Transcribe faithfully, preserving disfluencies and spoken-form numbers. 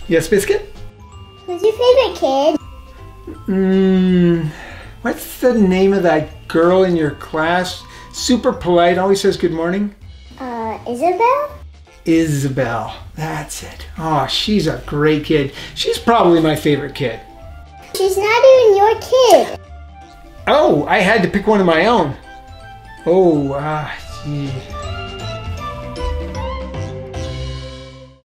Yes, Biscuit? Who's your favorite kid? Mmm, what's the name of that girl in your class? Super polite, always says good morning. Uh, Isabel? Isabel, that's it. Oh, she's a great kid. She's probably my favorite kid. She's not even your kid. Oh, I had to pick one of my own. Oh, ah, gee.